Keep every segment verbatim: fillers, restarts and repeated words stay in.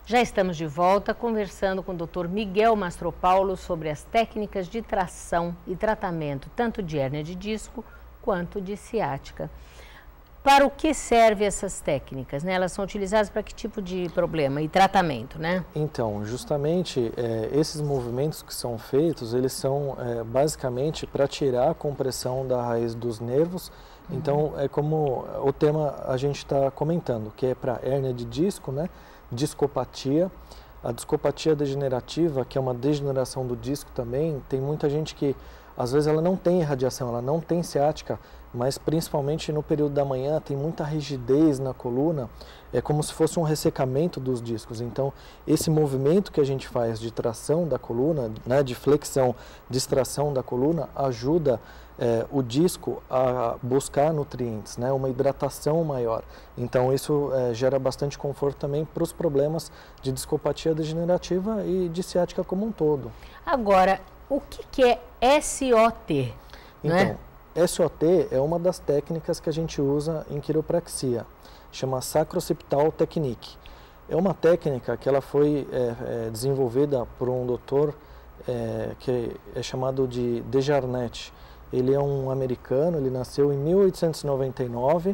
Já estamos de volta conversando com o doutor Miguel Mastropaulo sobre as técnicas de tração e tratamento, tanto de hérnia de disco quanto de ciática. Para o que servem essas técnicas, né? Elas são utilizadas para que tipo de problema e tratamento, né? Então, justamente, é, esses movimentos que são feitos, eles são é, basicamente para tirar a compressão da raiz dos nervos. Uhum. Então, é como o tema a gente está comentando, que é para hérnia de disco, né? Discopatia. A discopatia degenerativa, que é uma degeneração do disco também, tem muita gente que, às vezes, ela não tem irradiação, ela não tem ciática, mas principalmente no período da manhã tem muita rigidez na coluna, é como se fosse um ressecamento dos discos. Então, esse movimento que a gente faz de tração da coluna, né, de flexão, distração da coluna, ajuda é, o disco a buscar nutrientes, né, uma hidratação maior. Então, isso é, gera bastante conforto também para os problemas de discopatia degenerativa e de ciática como um todo. Agora, o que, que é S O T? Então, né? S O T é uma das técnicas que a gente usa em quiropraxia, chama Sacrociptal Technique. É uma técnica que ela foi é, é, desenvolvida por um doutor é, que é chamado de Desjarnette. Ele é um americano, ele nasceu em mil oitocentos e noventa e nove,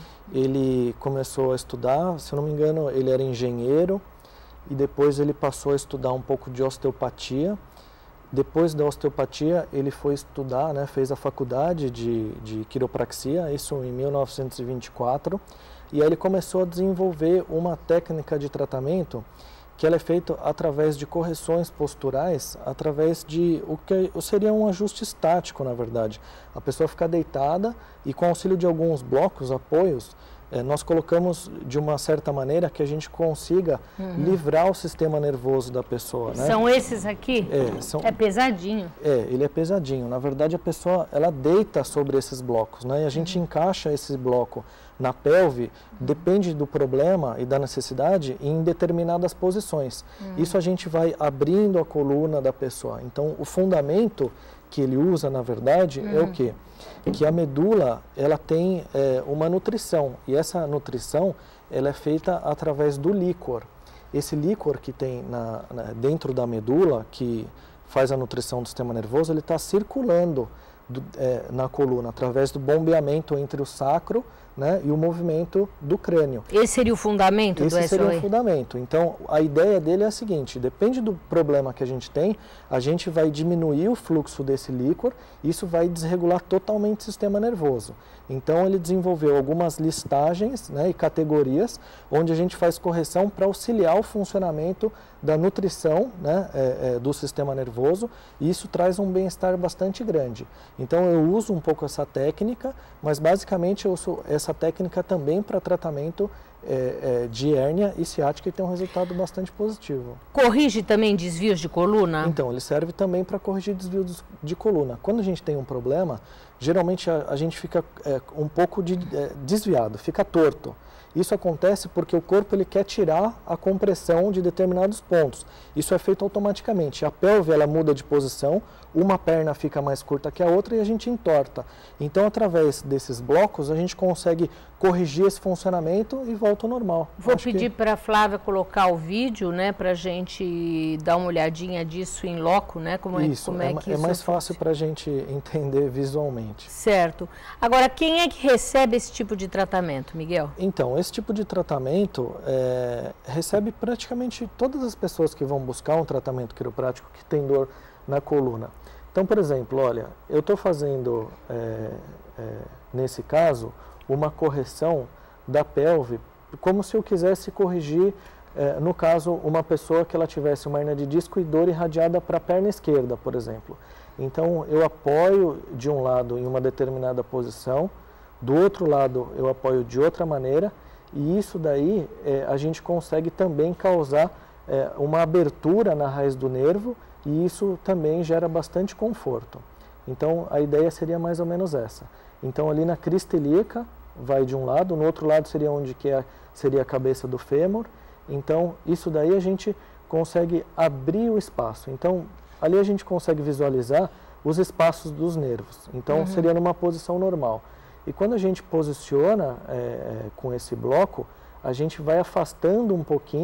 ele começou a estudar, se eu não me engano, ele era engenheiro e depois ele passou a estudar um pouco de osteopatia. Depois da osteopatia, ele foi estudar, né, fez a faculdade de, de quiropraxia, isso em mil novecentos e vinte e quatro, e aí ele começou a desenvolver uma técnica de tratamento que ela é feita através de correções posturais, através de o que seria um ajuste estático, na verdade. A pessoa fica deitada e com auxílio de alguns blocos, apoios, É, nós colocamos de uma certa maneira que a gente consiga uhum. livrar o sistema nervoso da pessoa, né? São esses aqui? É, são, é pesadinho? É, ele é pesadinho. Na verdade, a pessoa, ela deita sobre esses blocos, né? E a gente uhum. encaixa esse bloco na pelve, uhum. depende do problema e da necessidade, em determinadas posições. Uhum. Isso a gente vai abrindo a coluna da pessoa. Então, o fundamento que ele usa, na verdade, uhum. é o quê? Que a medula, ela tem é, uma nutrição, e essa nutrição, ela é feita através do líquor. Esse líquor que tem na, na, dentro da medula, que faz a nutrição do sistema nervoso, ele está circulando do, é, na coluna, através do bombeamento entre o sacro, né, e o movimento do crânio. Esse seria o fundamento Esse do S O E? Esse seria o fundamento. Então, a ideia dele é a seguinte, depende do problema que a gente tem, a gente vai diminuir o fluxo desse líquor, isso vai desregular totalmente o sistema nervoso. Então, ele desenvolveu algumas listagens, né, e categorias, onde a gente faz correção para auxiliar o funcionamento da nutrição, né, é, é, do sistema nervoso, e isso traz um bem-estar bastante grande. Então, eu uso um pouco essa técnica, mas basicamente eu uso essa técnica também para tratamento é, é, de hérnia e ciática, e tem um resultado bastante positivo. Corrige também desvios de coluna? Então, ele serve também para corrigir desvios de coluna. Quando a gente tem um problema, geralmente a, a gente fica é, um pouco de, é, desviado, fica torto. Isso acontece porque o corpo ele quer tirar a compressão de determinados pontos. Isso é feito automaticamente. A pelve ela muda de posição, uma perna fica mais curta que a outra e a gente entorta. Então, através desses blocos, a gente consegue corrigir esse funcionamento e volta ao normal. Vou Acho pedir que... para a Flávia colocar o vídeo, né, para a gente dar uma olhadinha disso em loco, né? Como é, isso, como é, é, que é isso mais fácil para a gente entender visualmente. Certo. Agora, quem é que recebe esse tipo de tratamento, Miguel? Então, esse tipo de tratamento é, recebe praticamente todas as pessoas que vão buscar um tratamento quiroprático que tem dor na coluna. Então, por exemplo, olha, eu estou fazendo, é, é, nesse caso, uma correção da pelve, como se eu quisesse corrigir, é, no caso, uma pessoa que ela tivesse uma hérnia de disco e dor irradiada para a perna esquerda, por exemplo. Então, eu apoio de um lado em uma determinada posição, do outro lado eu apoio de outra maneira, e isso daí é, a gente consegue também causar é, uma abertura na raiz do nervo, e isso também gera bastante conforto. Então, a ideia seria mais ou menos essa. Então, ali na crista ilíaca, vai de um lado, no outro lado seria onde que é, seria a cabeça do fêmur. Então, isso daí a gente consegue abrir o espaço. Então, ali a gente consegue visualizar os espaços dos nervos. Então, uhum. seria numa posição normal. E quando a gente posiciona é, com esse bloco, a gente vai afastando um pouquinho,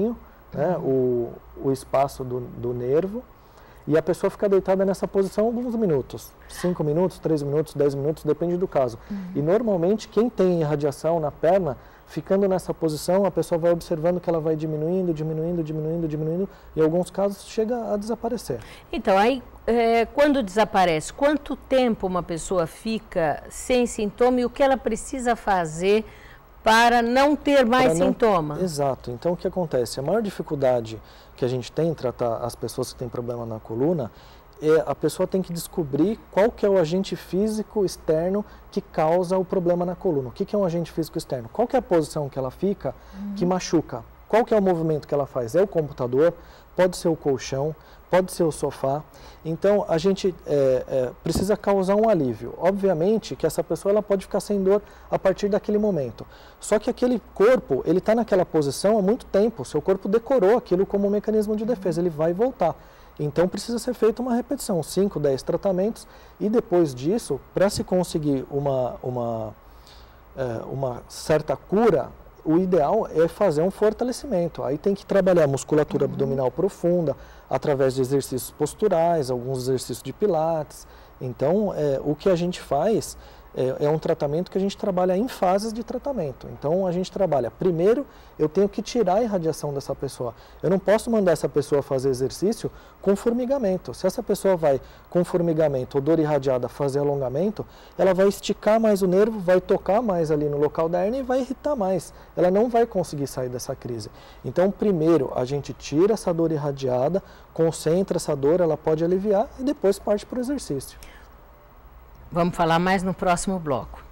né, o, o espaço do, do nervo, e a pessoa fica deitada nessa posição alguns minutos, cinco minutos, três minutos, dez minutos, depende do caso. Uhum. E normalmente quem tem irradiação na perna, ficando nessa posição, a pessoa vai observando que ela vai diminuindo, diminuindo, diminuindo, diminuindo, e em alguns casos chega a desaparecer. Então, aí, é, quando desaparece, quanto tempo uma pessoa fica sem sintoma e o que ela precisa fazer para não ter mais não... sintoma? Exato. Então, o que acontece? A maior dificuldade que a gente tem em tratar as pessoas que têm problema na coluna é a pessoa tem que descobrir qual que é o agente físico externo que causa o problema na coluna. O que, que é um agente físico externo? Qual que é a posição que ela fica uhum. que machuca? Qual que é o movimento que ela faz? É o computador? Pode ser o colchão? Pode ser o sofá? Então, a gente é, é, precisa causar um alívio. Obviamente que essa pessoa ela pode ficar sem dor a partir daquele momento. Só que aquele corpo, ele está naquela posição há muito tempo. Seu corpo decorou aquilo como um mecanismo de defesa. Ele vai voltar. Então, precisa ser feita uma repetição, cinco, dez tratamentos. E depois disso, para se conseguir uma, uma, é, uma certa cura, o ideal é fazer um fortalecimento. Aí tem que trabalhar a musculatura uhum. abdominal profunda, através de exercícios posturais, alguns exercícios de pilates. Então, é, o que a gente faz é, é um tratamento que a gente trabalha em fases de tratamento. Então, a gente trabalha, primeiro, eu tenho que tirar a irradiação dessa pessoa. Eu não posso mandar essa pessoa fazer exercício com formigamento. Se essa pessoa vai com formigamento ou dor irradiada fazer alongamento, ela vai esticar mais o nervo, vai tocar mais ali no local da hérnia e vai irritar mais. Ela não vai conseguir sair dessa crise. Então, primeiro, a gente tira essa dor irradiada, concentra essa dor, ela pode aliviar e depois parte para o exercício. Vamos falar mais no próximo bloco.